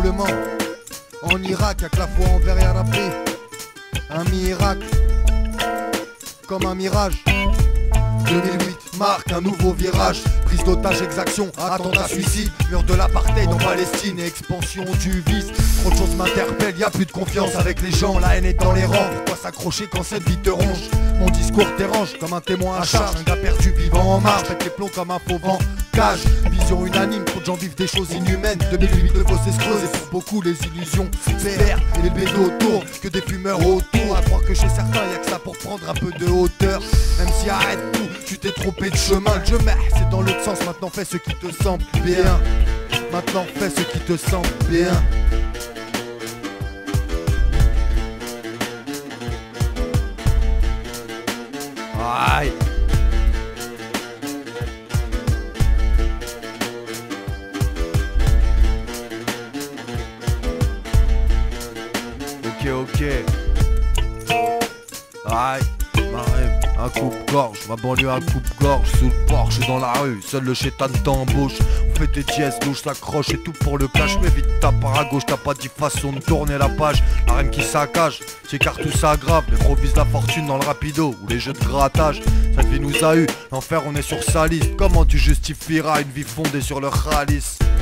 tremblement. En Irak, y'a que la foi envers ya Rabbi. Un miracle, comme un mirage. 2008 marque un nouveau virage. Prise d'otage, exaction, attentat, suicide. Mur de l'apartheid en Palestine et expansion du vice. Trop de choses m'interpellent, y'a plus de confiance avec les gens. La haine est dans les rangs, pourquoi s'accrocher quand cette vie te ronge? Mon discours t'érange comme un témoin à charge. Un gars perdu vivant en marche, pète les plombs comme un faux vent cage. Vision unanime, trop de gens vivent des choses inhumaines. 2008 le fossé se creuse et pour beaucoup les illusions perdent. Et les bédos autour, que des fumeurs autour. À croire que chez certains y'a que ça pour prendre un peu de hauteur. Même si arrête tout, tu t'es trompé de chemin. Je mets, c'est dans l'autre sens, maintenant fais ce qui te semble bien. Maintenant fais ce qui te semble bien. Aïe. Ok. Aïe, ma rêve, un coupe-gorge, ma banlieue un coupe-gorge. Sous le porche dans la rue, seul le chétan t'embauche. On fait des dièses, louche, s'accroche et tout pour le cash. Mais vite tape par à gauche, t'as pas dit façon de tourner la page. La reine qui saccage, c'est car tout s'aggrave. Les gros visent la fortune dans le rapido ou les jeux de grattage. Cette vie nous a eu, l'enfer on est sur sa liste. Comment tu justifieras une vie fondée sur le khalice?